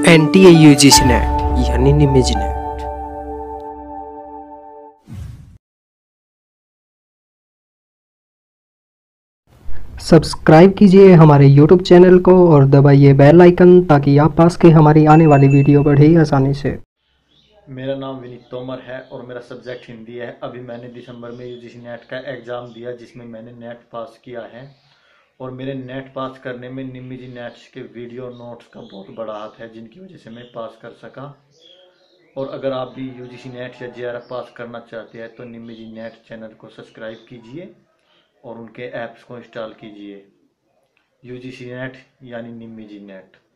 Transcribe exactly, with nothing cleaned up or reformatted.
N T A U G C net यानी निमिज net. Subscribe कीजिए हमारे यूट्यूब चैनल को और दबाइए बेल आइकन ताकि आप पास के हमारी आने वाली वीडियो बढ़े आसानी से। मेरा नाम विनीत तोमर है और मेरा सब्जेक्ट हिंदी है। अभी मैंने दिसंबर में यूजीसी नेट का एग्ज़ाम दिया जिसमें मैंने नेट पास किया है और मेरे नेट पास करने में निमिजी नेट्स के वीडियो नोट्स का बहुत बड़ा हाथ है जिनकी वजह से मैं पास कर सका। और अगर आप भी यूजीसी नेट या जेआरएफ पास करना चाहते हैं तो निमिजी नेट चैनल को सब्सक्राइब कीजिए और उनके ऐप्स को इंस्टॉल कीजिए। यूजीसी नेट यानी निमिजी नेट।